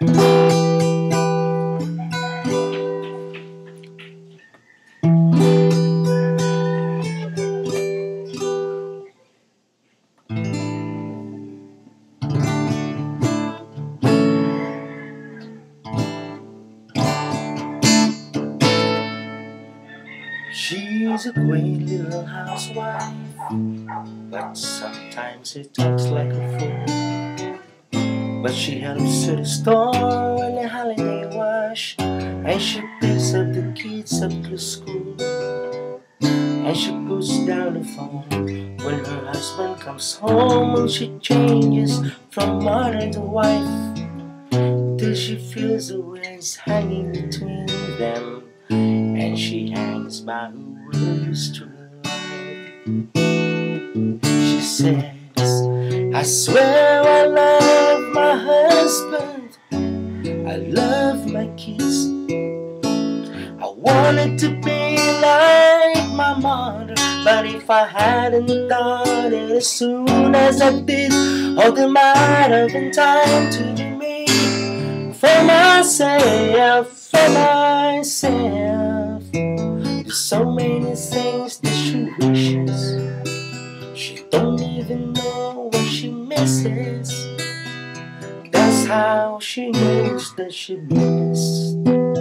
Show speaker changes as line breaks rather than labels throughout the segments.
She's a quaint little housewife, but sometimes she talks like a fool. But she helps to the store when the holiday rush, and she picks up the kids up to school. And she puts down the phone when her husband comes home, and she changes from mother to wife till she feels the wheels hanging between them, and she hangs by her words to life. She says, I swear I love my husband, I love my kids, I wanted to be like my mother, but if I hadn't done it as soon as I did, oh, there might have been time to be me. For myself, for myself. There's so many things that she wishes, she don't even know what she misses. That's how she knows that she missed.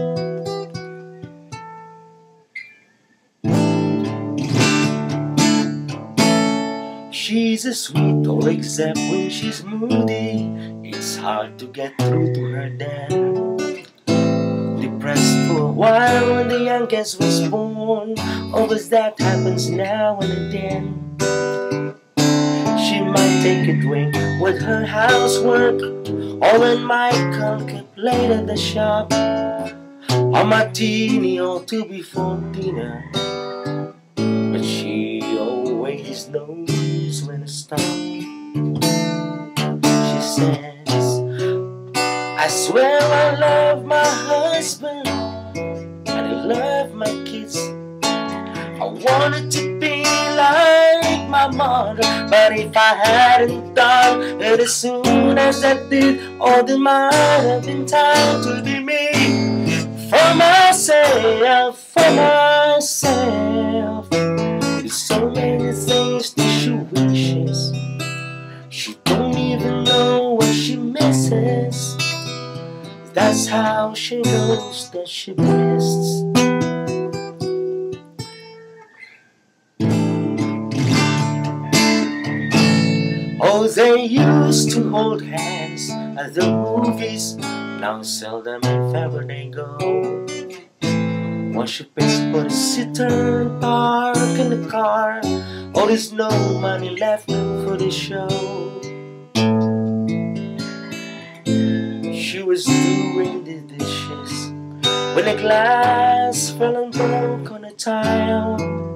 She's a sweet doll except when she's moody. It's hard to get through to her then. Depressed for a while when the youngest was born. Always that happens now and then. She might take a drink with her housework, or when Michael kept late at the shop, a martini or two before dinner. But she always knows when to stop. She says, I swear I love my husband, and I love my kids. I wanted to be like my mother, but if I hadn't done it as soon as I did, oh, there might have been time to be me. For myself, for myself. There's so many things that she wishes, she don't even know what she misses. That's how she knows that she missed. Oh, they used to hold hands at the movies, now seldom if ever they go. Once she pays for the sitter and park in the car, oh, there's no money left for the show. She was doing the dishes when a glass fell and broke on a tile.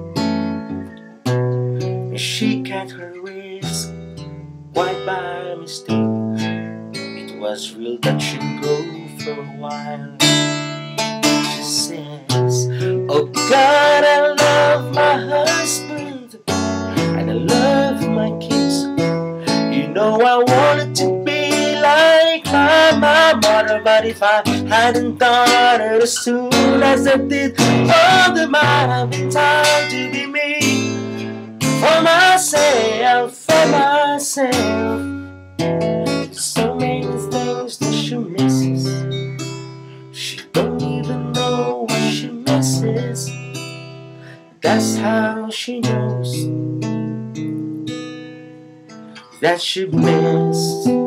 She cut her wrist quite by mistake. It was real that she'd go for a while. She says, oh God, I love my husband, and I love my kids. You know I wanted to be like my mother, but if I hadn't done it as soon as I did, oh, there might have been time to be me. For myself, for myself. So many things that she misses, she don't even know what she misses. That's how she knows that she missed.